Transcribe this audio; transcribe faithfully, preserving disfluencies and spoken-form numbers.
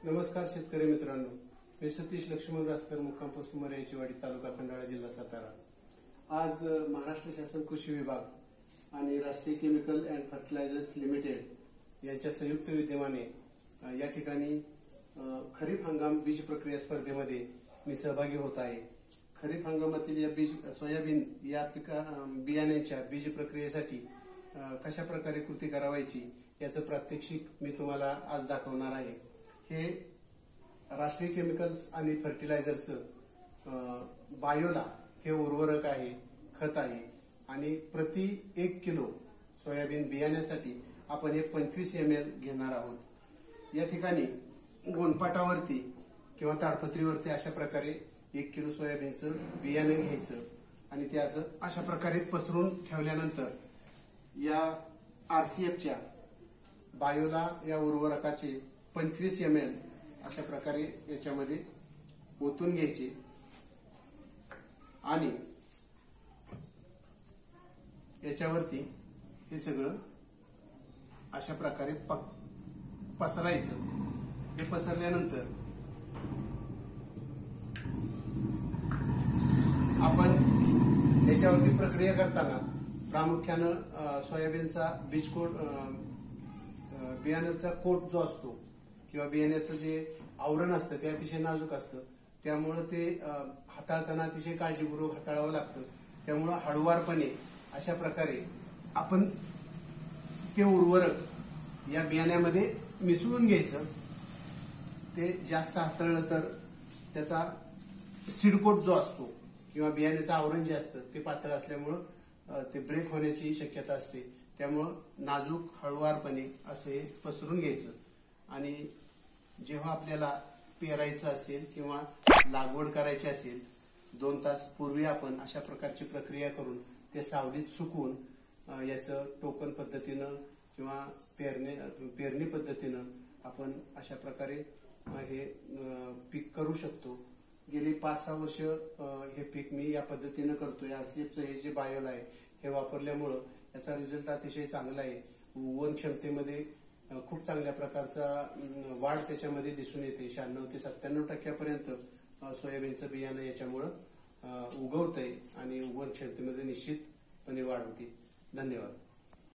नमस्कार शेतकरी मित्रांनो, मी सतीश लक्ष्मण रासकर, मुक्काम पोस्ट मर्याचीवाडी, तालुका खंडाळा, जिल्हा सातारा। आज महाराष्ट्र शासन कृषी विभाग आणि राष्ट्रीय केमिकल अँड फर्टिलायझर्स लिमिटेड यांच्या संयुक्त विद्यमाने या ठिकाणी खरीप हंगाम बीज प्रक्रिया स्पर्धेमध्ये मी सहभागी होत आहे। खरीप हंगामातील या बीज सोयाबीन या पिका बियाण्यांच्या बीज प्रक्रियेसाठी कशा प्रकारे कृती करावायची याचं प्रात्यक्षिक मी तुम्हाला आज दाखवणार आहे। हे राष्ट्रीय केमिकल्स आणि फर्टिलायझरचं बायोला हे उर्वरक आहे, खत आहे आणि प्रति एक किलो सोयाबीन बियाण्यासाठी आपण एक पंचवीस एम एल घेणार आहोत। या ठिकाणी गोणपाटावरती किंवा ताडपत्रीवरती अशा प्रकारे एक किलो सोयाबीनचं बियाणं घ्यायचं आणि ते असं अशा प्रकारे पसरून ठेवल्यानंतर या आरसीएफच्या बायोला या उर्वरकाचे पंचवीस एम एल अशा प्रकारे याच्यामध्ये ओतून घ्यायचे आणि याच्यावरती हे सगळं अशा प्रकारे पसरायचं। हे पसरल्यानंतर आपण याच्यावरती प्रक्रिया करताना प्रामुख्यानं सोयाबीनचा बीज कोट बियाण्याचा कोट जो असतो किंवा बियाण्याचं जे आवरण असतं ते अतिशय नाजूक असतं, त्यामुळे ते हाताळताना अतिशय काळजीपूर्वक हाताळावं लागतं। त्यामुळे हळूवारपणे अशा प्रकारे आपण ते उर्वरक या बियाण्यामध्ये मिसळून घ्यायचं। ते जास्त हाताळलं तर त्याचा सीडकोट जो असतो किंवा बियाण्याचं आवरण जे असतं ते पातळ असल्यामुळं ते ब्रेक होण्याची शक्यता असते। त्यामुळं नाजूक हळूवारपणे असे पसरून घ्यायचं आणि जेव्हा आपल्याला पेरायचं असेल किंवा लागवड करायची असेल दोन तास पूर्वी आपण अशा प्रकारची प्रक्रिया करून ते सावलीत सुकवून याचं टोकन पद्धतीनं किंवा पेरणे पेरणी पद्धतीनं आपण अशा प्रकारे हे पीक करू शकतो। गेली पाच सहा वर्ष हे पीक मी या पद्धतीनं करतोय। आरसीएफचं हे जे बायोल आहे हे वापरल्यामुळं याचा रिझल्ट अतिशय चांगला आहे। उगवण क्षमतेमध्ये खूप चांगल्या प्रकारचा वाढ त्याच्यामध्ये दिसून येते। शहाण्णव ते सत्त्याण्णव टक्क्यापर्यंत सोयाबीनचं बियाणं याच्यामुळं उगवतंय आणि उगवण क्षमतेमध्ये निश्चितपणे वाढ होते। धन्यवाद।